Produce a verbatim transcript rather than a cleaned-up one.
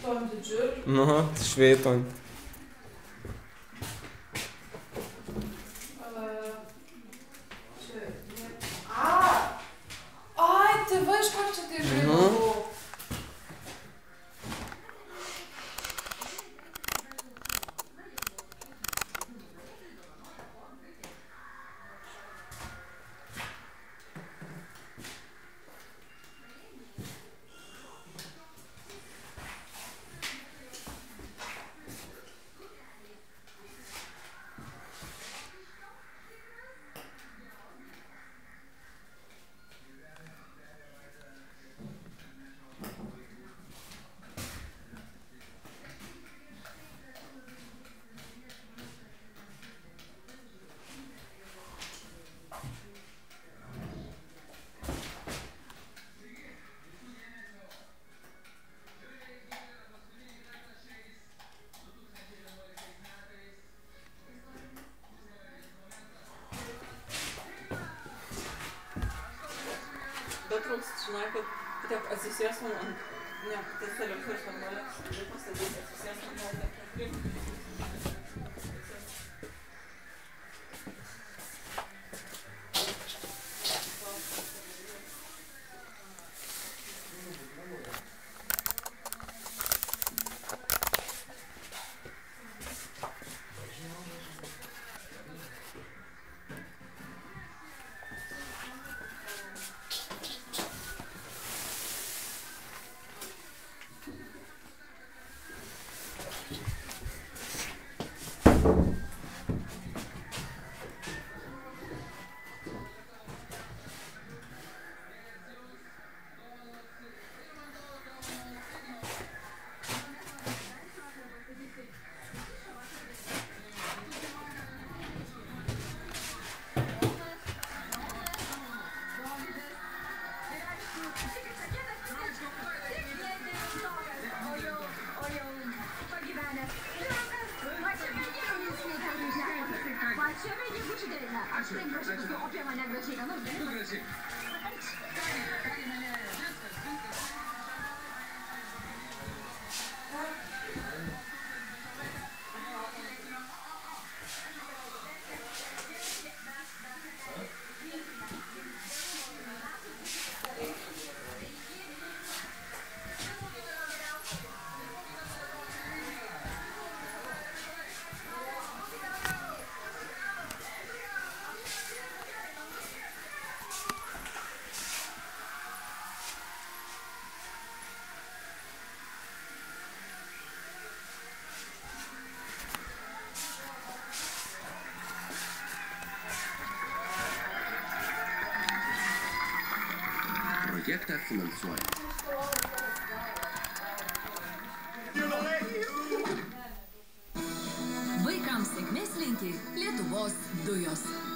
tom didžiuliu. Nu, šveiton. Ai, tai va, iš kur čia tai žinau. Trūks, žinai, kad taip atsisėstum ant... Ne, tai televizorius man gali pastatyti, atsisėstum gal taip. Projektą finansuoja. Vaikams sėkmės linki Lietuvos dujos.